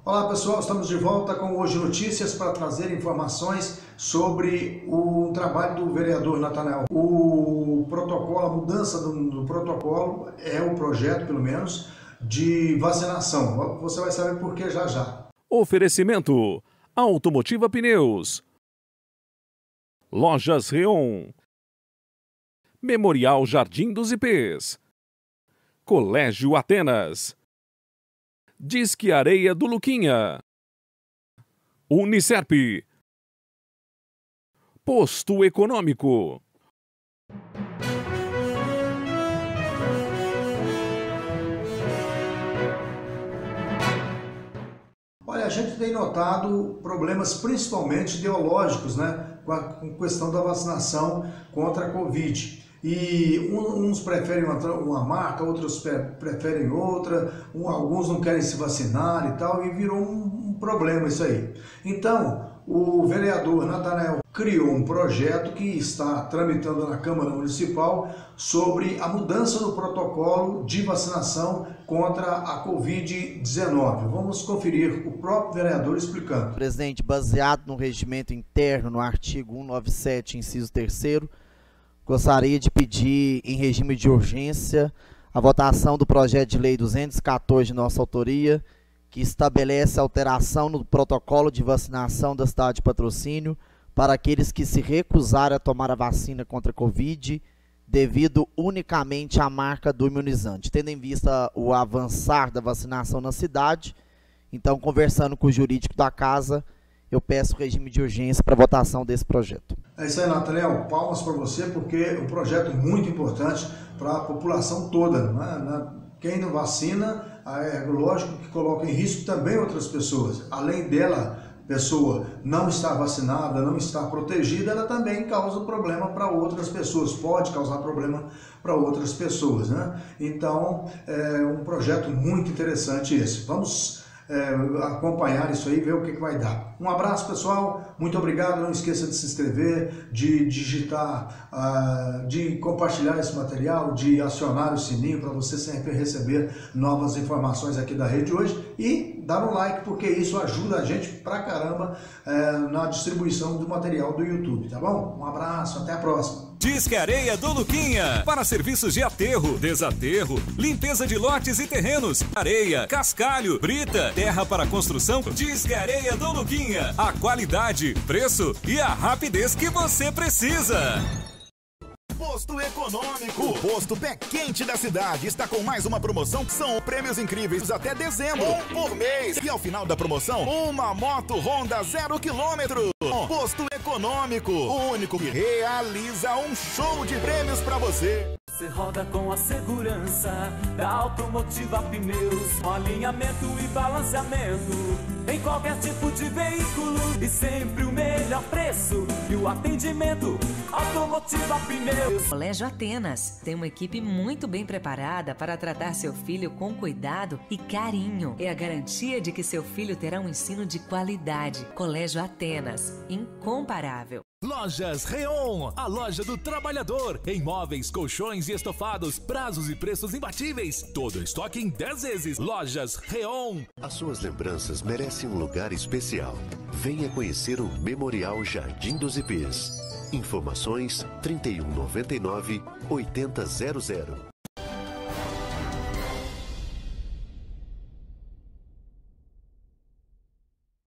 Olá pessoal, estamos de volta com Hoje Notícias para trazer informações sobre o trabalho do vereador Natanael. O protocolo, a mudança do protocolo é o projeto, pelo menos, de vacinação. Você vai saber por que já já. Oferecimento: Automotiva Pneus, Lojas Reon, Memorial Jardim dos Ipês, Colégio Atenas, Disque Areia do Luquinha, Unicerp, Posto Econômico. Olha, a gente tem notado problemas principalmente ideológicos, né, com a questão da vacinação contra a Covid. E uns preferem uma marca, outros preferem outra, alguns não querem se vacinar e tal, e virou um problema isso aí. Então, o vereador Natanael criou um projeto que está tramitando na Câmara Municipal sobre a mudança do protocolo de vacinação contra a Covid-19. Vamos conferir o próprio vereador explicando. Presidente, baseado no regimento interno, no artigo 197, inciso 3º, gostaria de pedir, em regime de urgência, a votação do projeto de lei 214 de nossa autoria, que estabelece a alteração no protocolo de vacinação da cidade de Patrocínio para aqueles que se recusarem a tomar a vacina contra a Covid, devido unicamente à marca do imunizante. Tendo em vista o avançar da vacinação na cidade, então, conversando com o jurídico da casa, eu peço regime de urgência para votação desse projeto. É isso aí, Natanael. Palmas para você, porque é um projeto muito importante para a população toda, né? Quem não vacina, é lógico que coloca em risco também outras pessoas. Além dela, pessoa não estar vacinada, não estar protegida, ela também causa problema para outras pessoas, pode causar problema para outras pessoas, né? Então, é um projeto muito interessante esse. Vamos acompanhar isso aí, ver o que vai dar. Um abraço, pessoal, muito obrigado, não esqueça de se inscrever, de digitar, de compartilhar esse material, de acionar o sininho para você sempre receber novas informações aqui da rede hoje e dar um like, porque isso ajuda a gente pra caramba na distribuição do material do YouTube, tá bom? Um abraço, até a próxima. Disque Areia do Luquinha, para serviços de aterro, desaterro, limpeza de lotes e terrenos, areia, cascalho, brita, terra para construção. Disque Areia do Luquinha, a qualidade, preço e a rapidez que você precisa. Posto Econômico, o posto pé quente da cidade, está com mais uma promoção. São prêmios incríveis até dezembro, um por mês. E ao final da promoção, uma moto Honda 0 km. Posto Econômico, o único que realiza um show de prêmios para você. Você roda com a segurança da Automotiva Pneus, alinhamento e balanceamento em qualquer tipo de veículo e sempre o melhor preço e o atendimento. Automotiva Pneus. Colégio Atenas tem uma equipe muito bem preparada para tratar seu filho com cuidado e carinho. É a garantia de que seu filho terá um ensino de qualidade. Colégio Atenas, incomparável. Lojas Reon, a loja do trabalhador. Em móveis, colchões e estofados, prazos e preços imbatíveis. Todo estoque em 10 vezes. Lojas Reon. As suas lembranças merecem um lugar especial. Venha conhecer o Memorial Jardim dos Ipês. Informações 3199-8000.